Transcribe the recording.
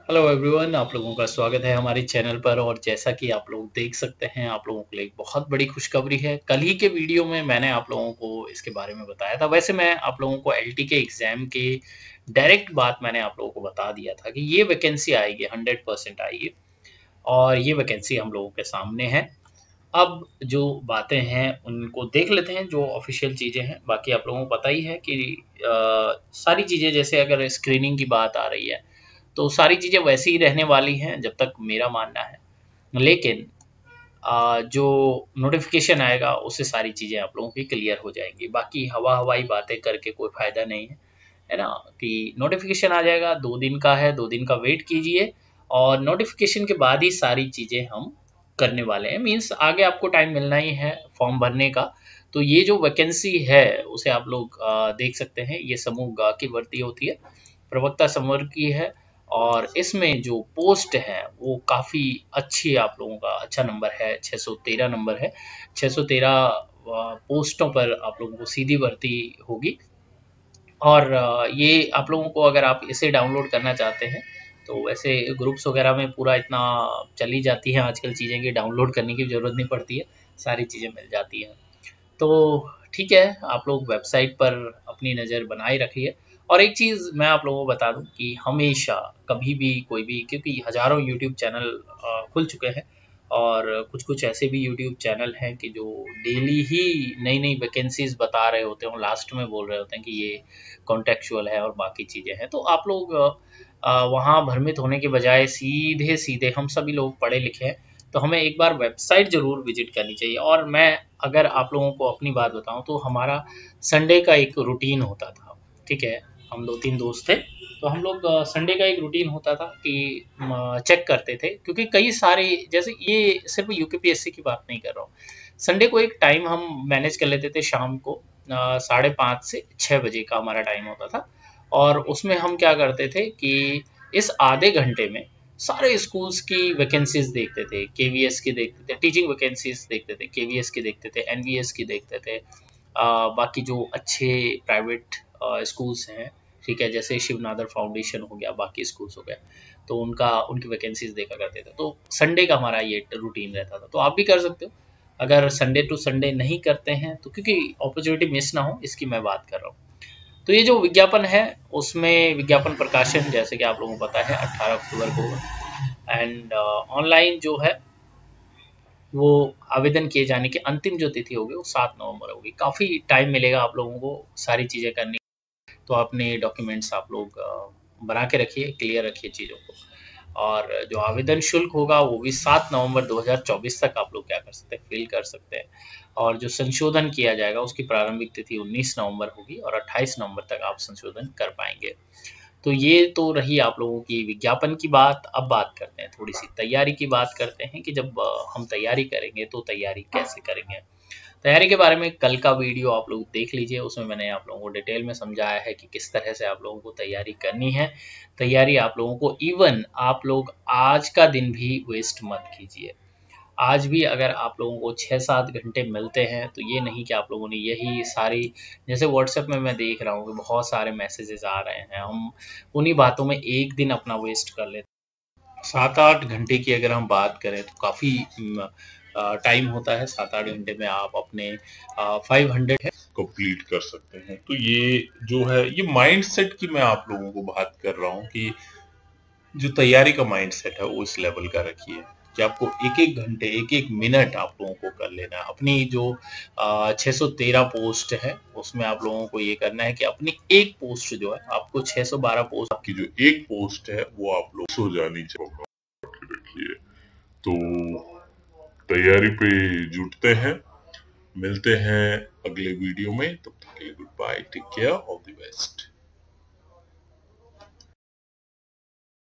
Hello everyone, आप लोगों का स्वागत है हमारे चैनल पर। और जैसा कि आप लोग देख सकते हैं, आप लोगों के लिए एक बहुत बड़ी खुशखबरी है। कल ही के वीडियो में मैंने आप लोगों को इसके बारे में बताया था। वैसे मैं आप लोगों को एलटी के एग्ज़ाम के डायरेक्ट बात मैंने आप लोगों को बता दिया था कि ये वैकेंसी आएगी, 100% आएगी और ये वैकेंसी हम लोगों के सामने है। अब जो बातें हैं उनको देख लेते हैं, जो ऑफ़िशियल चीज़ें हैं। बाकी आप लोगों को पता ही है कि सारी चीज़ें, जैसे अगर स्क्रीनिंग की बात आ रही है तो सारी चीज़ें वैसी ही रहने वाली हैं, जब तक मेरा मानना है। लेकिन जो नोटिफ़िकेशन आएगा उससे सारी चीज़ें आप लोगों की क्लियर हो जाएँगी। बाकी हवा-हवाई बातें करके कोई फ़ायदा नहीं है, है ना? कि नोटिफ़िकेशन आ जाएगा, 2 दिन का है, 2 दिन का वेट कीजिए और नोटिफ़िकेशन के बाद ही सारी चीज़ें हम करने वाले हैं। मीन्स आगे आपको टाइम मिलना ही है फॉर्म भरने का। तो ये जो वैकेंसी है उसे आप लोग देख सकते हैं। ये समूह ग की भर्ती होती है, प्रवक्ता समूह की है और इसमें जो पोस्ट है वो काफ़ी अच्छी, आप लोगों का अच्छा नंबर है, 613 नंबर है। 613 पोस्टों पर आप लोगों को सीधी भर्ती होगी। और ये आप लोगों को, अगर आप इसे डाउनलोड करना चाहते हैं तो वैसे ग्रुप्स वगैरह में पूरा इतना चली जाती है आजकल चीज़ें कि डाउनलोड करने की ज़रूरत नहीं पड़ती है, सारी चीज़ें मिल जाती हैं। तो ठीक है, आप लोग वेबसाइट पर अपनी नज़र बनाए रखिए। और एक चीज़ मैं आप लोगों को बता दूँ कि हमेशा, कभी भी, कोई भी, क्योंकि हज़ारों यूट्यूब चैनल खुल चुके हैं और कुछ-कुछ ऐसे भी यूट्यूब चैनल हैं कि जो डेली ही नई-नई वैकेंसीज़ बता रहे होते हैं और लास्ट में बोल रहे होते हैं कि ये कॉन्टेक्चुअल है और बाकी चीज़ें हैं। तो आप लोग वहाँ भ्रमित होने के बजाय सीधे-सीधे, हम सभी लोग पढ़े-लिखे हैं, तो हमें एक बार वेबसाइट ज़रूर विज़िट करनी चाहिए। और मैं अगर आप लोगों को अपनी बात बताऊँ तो हमारा संडे का एक रूटीन होता था, ठीक है? हम 2-3 दोस्त थे, तो हम लोग संडे का एक रूटीन होता था कि चेक करते थे, क्योंकि कई सारे, जैसे ये सिर्फ़ यूकेपीएससी की बात नहीं कर रहा हूँ। संडे को एक टाइम हम मैनेज कर लेते थे शाम को, 5:30 से 6 बजे का हमारा टाइम होता था। और उसमें हम क्या करते थे कि इस आधे घंटे में सारे स्कूल्स की वैकेंसीज़ देखते थे, केवीएस की देखते थे, टीचिंग वैकेंसीज़ देखते थे, केवीएस की देखते थे, एनवीएस की देखते थे। बाकी जो अच्छे प्राइवेट स्कूल्स हैं, ठीक है, जैसे शिवनादर फाउंडेशन हो गया, बाकी स्कूल्स हो गए, तो उनकी वैकेंसीज़ देखा करते थे। तो संडे का हमारा ये रूटीन रहता था, तो आप भी कर सकते हो। अगर संडे टू संडे नहीं करते हैं तो, क्योंकि अपॉर्चुनिटी मिस ना हो इसकी मैं बात कर रहा हूँ। तो ये जो विज्ञापन है, उसमें विज्ञापन प्रकाशन, जैसे कि आप लोगों को पता है, 18 अक्टूबर को होगा। एंड ऑनलाइन जो है वो आवेदन किए जाने की अंतिम जो तिथि होगी वो 7 नवंबर होगी। काफ़ी टाइम मिलेगा आप लोगों को सारी चीज़ें करने। तो अपने डॉक्यूमेंट्स आप लोग बना के रखिए, क्लियर रखिए चीज़ों को। और जो आवेदन शुल्क होगा वो भी 7 नवंबर 2024 तक आप लोग क्या कर सकते हैं, फ़िल कर सकते हैं। और जो संशोधन किया जाएगा उसकी प्रारंभिक तिथि 19 नवंबर होगी और 28 नवंबर तक आप संशोधन कर पाएँगे। तो ये तो रही आप लोगों की विज्ञापन की बात। अब बात करते हैं, थोड़ी-सी तैयारी की बात करते हैं कि जब हम तैयारी करेंगे तो तैयारी कैसे करेंगे? तैयारी के बारे में कल का वीडियो आप लोग देख लीजिए, उसमें मैंने आप लोगों को डिटेल में समझाया है कि किस तरह से आप लोगों को तैयारी करनी है। तैयारी आप लोगों को, इवन आप लोग आज का दिन भी वेस्ट मत कीजिए। आज भी अगर आप लोगों को 6-7 घंटे मिलते हैं तो ये नहीं कि आप लोगों ने यही सारी, जैसे व्हाट्सएप में मैं देख रहा हूँ कि बहुत सारे मैसेजेस आ रहे हैं, हम उन्हीं बातों में एक दिन अपना वेस्ट कर लेते हैं। 7-8 घंटे की अगर हम बात करें तो काफ़ी टाइम होता है। 7-8 घंटे में आप अपने 500 है कंप्लीट कर सकते हैं। तो ये जो है, ये माइंडसेट की मैं आप लोगों को बात कर रहा हूँ कि जो तैयारी का माइंडसेट है वो इस लेवल का रखिए कि आपको एक-एक घंटे, एक-एक मिनट आप लोगों को कर लेना है। अपनी जो 613 पोस्ट है उसमें आप लोगों को ये करना है कि अपनी एक पोस्ट जो है, आपको 612 पोस्ट, आपकी जो एक पोस्ट है वो आप लोग हो जानी चाहिए। तो तैयारी पे जुटते हैं, मिलते हैं अगले वीडियो में। तब तक के लिए goodbye, take care, all the best.